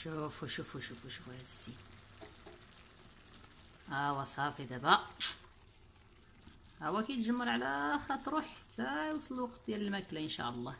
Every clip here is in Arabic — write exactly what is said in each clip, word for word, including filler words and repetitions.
شوفوا شوفوا شوفوا شوفوا هاد الزيت. ها هو صافي دابا، ها هو كيتجمر على خاطرو حتى يوصل الوقت ديال الماكله ان شاء الله.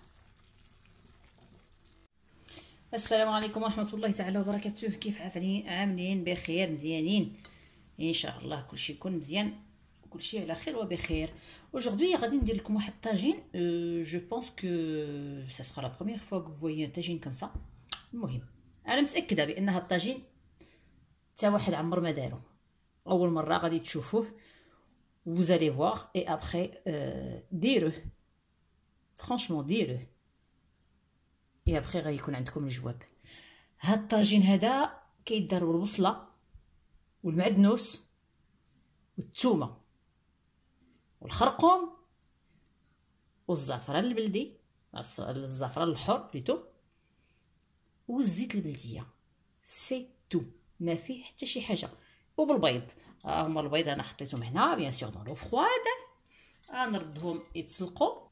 السلام عليكم ورحمه الله تعالى وبركاته. كيف عاملين؟ بخير مزيانين ان شاء الله، كلشي يكون مزيان كلشي على خير وبخير. aujourd'hui غادي ندير لكم واحد الطاجين. جو بونس كو سا سرا لا بروميير فوا كو فويي طاجين كوم سا. المهم انا متاكده بان هاد الطاجين حتى واحد عمر ما دارو، اول مره غادي تشوفوه. vous allez voir et après euh, ديروه فرانشمون ديروه et après غيكون عندكم الجواب. هاد الطاجين هذا كيدار بالبصله والمعدنوس والثومه والخرقوم والزعفران البلدي، الزعفران الحر بليتو، والزيت البلديه. سي تو، ما فيه حتى شي حاجه. وبالبيض، ها هما البيض انا حطيتهم هنا بيان سور دون لو فرويد، غنردهم يتسلقوا.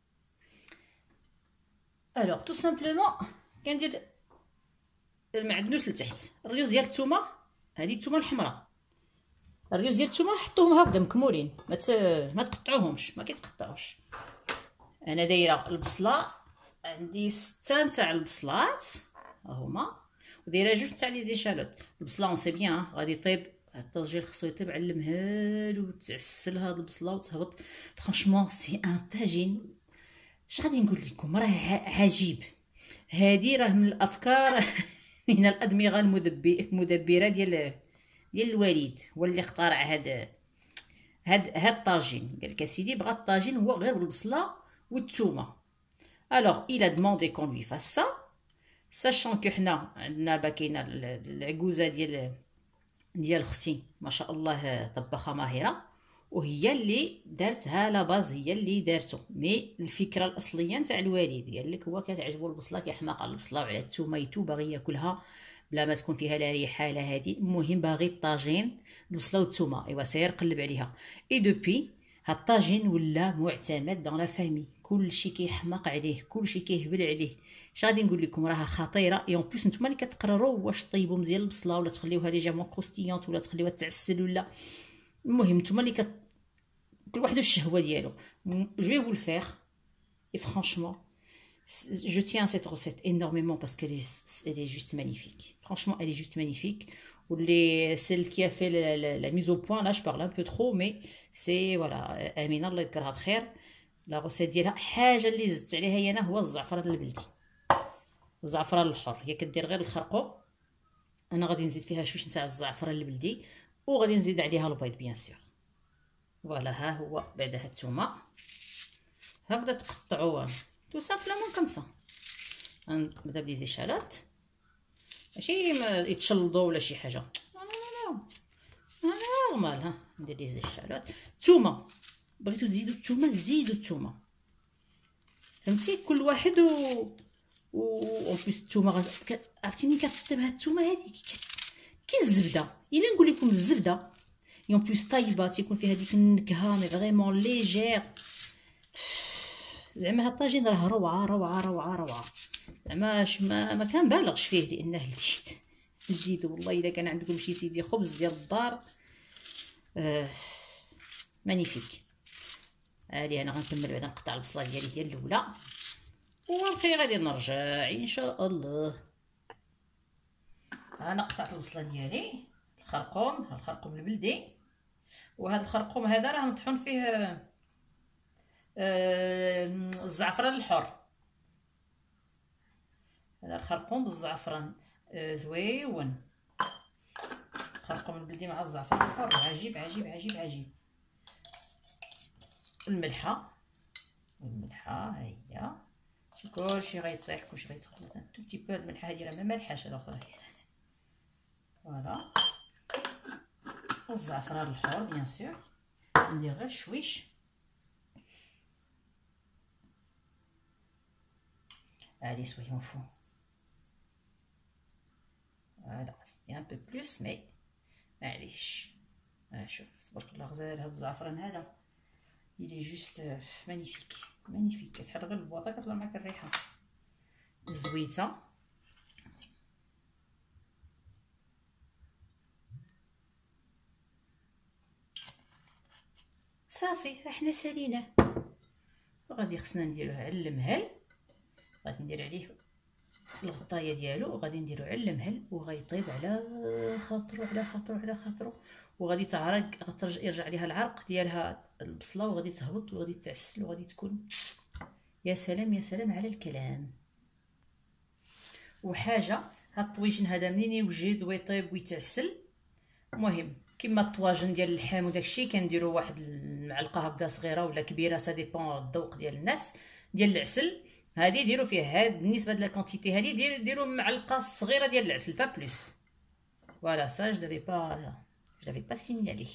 الوغ تو سامبلومون كندير المعدنوس لتحت، الريوز ديال الثومه، هذه الثومه الحمراء، الريوز ديال الثومه حطوهم هكذا مكمولين، ما ما تقطعوهمش، ما كيتقطعوش. انا دايره البصله، عندي ستة نتاع البصلات ها هما، ودايره جوج تاع لي زيشالوت. البصله اون سي بيان غادي يطيب، الطاجين خصو يطيب على المهل وتعسل هاد البصله وتهبط. فرانشمون سي ان طاجين، اش غادي نقول لكم، راه عجيب. هادي راه من الافكار من الادمغه المدبره ديال ديال الوالد، هو اللي اخترع هاد هاد هاد الطاجين. قال لك اسيدي بغا الطاجين هو غير بالبصله والثومه. الوغ الى دوموندي كون لوي فاس سا، ساشون كو حنا عندنا باكينه العكوزه ديال ديال اختي ما شاء الله طباخه ماهره، وهي اللي دارتها لا باز، هي اللي دارته. مي الفكره الاصليه نتاع الوالد، قال لك هو كتعجبو البصله، كيحماق على البصله وعلى الثومه يتو، باغي ياكلها بلا ما تكون فيها لا ريحه لا هادي. المهم باغي الطاجين البصله والثومه، ايوا سير قلب عليها. اي دوبي هاد الطاجين ولا معتمد دون لا فامي، كلشي كيحماق عليه، كلشي كيهبل عليه. اش غادي نقول لكم، راها خطيره. اي اون بليس نتوما اللي كتقرروا واش طيبوا مزيان البصله ولا تخليوها ليجامون كروستيونط ولا تخليوها تعسل ولا. المهم نتوما اللي كت... كل واحد الشهوه ديالو. جو في فو الفير اي فرانشمون je tiens à cette recette énormément parce qu'elle est, elle est juste magnifique. Franchement, elle est juste magnifique. Ou les, celle qui a fait la, la, la mise au point, là je parle un peu trop, mais c'est voilà, Amina الله يذكرها بخير. لا غوسيت ديالها حاجه اللي زدت عليها هي انا هو الزعفران البلدي، الزعفران الحر. هي كدير غير الخرقوم، انا غادي نزيد فيها شويه نتاع الزعفران البلدي، وغادي نزيد عليها البيض بيان سور. فوالا ها هو بعدا هاد الثومه هكذا تقطعوها تو سامبلومون كوم سا. نبدا بلي زيشالات، ماشي يتشلضوا ولا شي حاجه، لا لا لا لا نورمال. ها ندير لي زيشالات. الثومه بغيتو تزيدوا الثومه زيدوا الثومه، فهمتي؟ كل واحد و و اون بليس الثومه عرفتي ملي كطيب هاد الثومه هادي كي الزبده. الا نقول لكم الزبده اون بليس طايبه تيكون فيها ديك النكهه مي فريمون ليجير. زعما هاد الطاجين راه روعه روعه روعه روعه، زعما ما ما كنبالغش فيه لانه لذيذ لذيذ والله. الا كان عندكم شي سيدي خبز ديال الدار آه مانيفيك. هادي انا غنكمل بعدا نقطع البصله ديالي هي الاولى، وفي غادي نرجع ان شاء الله. انا قطعت البصله ديالي، الخرقوم، ها الخرقوم البلدي، وهذا الخرقوم هذا راه مطحون فيه آه الزعفران الحر. هذا الخرقوم بالزعفران آه زويون، الخرقوم البلدي مع الزعفران الحر عجيب عجيب عجيب عجيب. الملحه، الملحه ها هي، كلشي غيطيح كلشي غيتخلط. ان تو بتي بو هاد الملحه هادي راه ما مالحاش الاخرى. فوالا الزعفران الحر بيان سور ندير غير شويش. Allez, soyons fous. Voilà, et un peu plus, mais معليش. ها شوف تبارك الله غزال هاد الزعفران هذا، il est juste magnifique magnifique. كتحل غير البواطه كطلع معاك الريحه زويته. صافي احنا ساليناه. غادي خصنا نديروه على المهل، غادي ندير عليه الغطايه ديالو وغادي نديرو على المهل وغيطيب على خاطرو على خاطرو على خاطرو، وغادي تعرق غترجع يرجع ليها العرق ديالها البصله وغادي تهبط وغادي تعسل وغادي تكون يا سلام يا سلام على الكلام. وحاجه هاد الطويجين هذا منين يوجد ويطيب ويتعسل، المهم كيما الطواجن ديال اللحم وداكشي كنديروا واحد المعلقه هكذا صغيره ولا كبيره، سا ديبون الذوق ديال الناس، ديال العسل هادي ديروا فيه هاد النسبه ديال الكونتيتي هادي، ديروا ديروا معلقه صغيره ديال العسل با بلوس. فوالا سا جو دافي با جو دافي با سينيالي.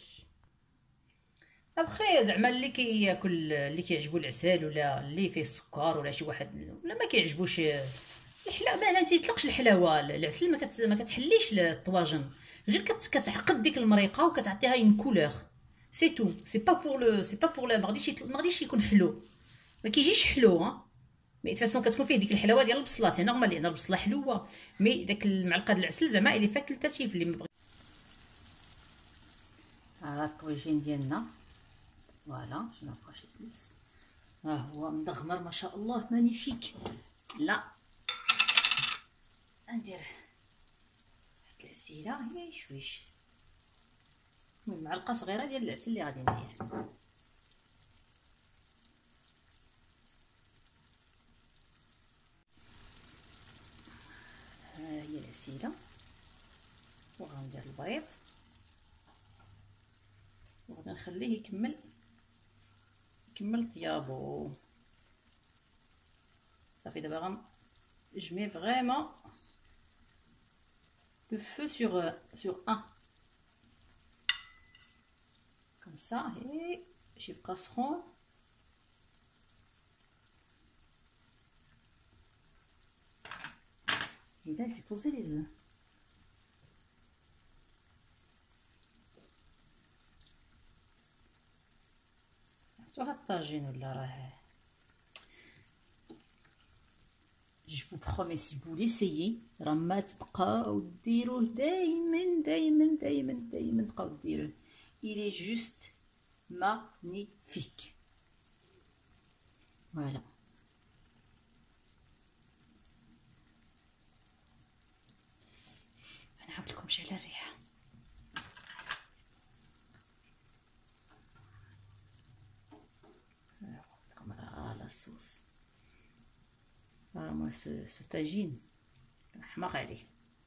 ابخي زعما اللي كياكل اللي كيعجبو العسل ولا اللي فيه السكر ولا شي واحد ولا ما كيعجبوش الحلاوه، ما تيطلقش الحلاوه، العسل ما كت ما كتحليش الطواجن، غير كت كتعقد ديك المريقه وكتعطيها اون كولور سي تو، سي با بور لو سي با بور لا، ما غاديش ما غاديش يكون حلو، ما كيجيش حلو ها، مي فاصون كتكون فيه ديك الحلاوه ديال البصله، سي نورمال لان البصله حلوه، مي داك المعلقه ديال العسل زعما الي فاكولتاتيف اللي مبغي. ها الطويجين ديالنا فوالا جو نابروشي بلوس، ها هو مدغمر ما شاء الله مانيفيك. لا ندير واحد العسيله هي شويش، المهم معلقه صغيره ديال العسل اللي غادي ندير. ها هي العسيله وغندير البيض وغادي نخليه يكمل يكمل طيابو. صافي دابا غنجمي فريمون le feu sur sur un comme ça et je casseron. Et là je vais poser les œufs. شوفوا الطاجين ولا راه je vous promets si vous l'essayez راه ما تبقاو ديروه دايما دايما دايما دايما تبقاو ديروه، il est juste magnifique. voilà انا عاود لكم على الريحه. على الصوص راه سو سو طاجين حماق عليه.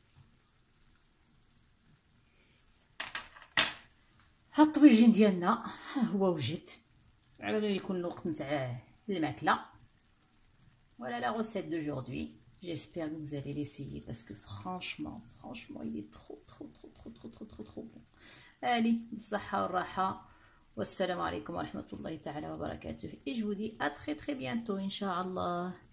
هاد الطويجين ديالنا ها هو وجد، على بالي يكون الوقت نتاع الماكله. voilà la recette d'aujourd'hui, j'espère que vous allez l'essayer parce que franchement franchement il est trop trop trop trop trop trop trop trop bon. allez بالصحه والراحه والسلام عليكم ورحمه الله تعالى وبركاته et je vous dis à très très bientôt ان شاء الله.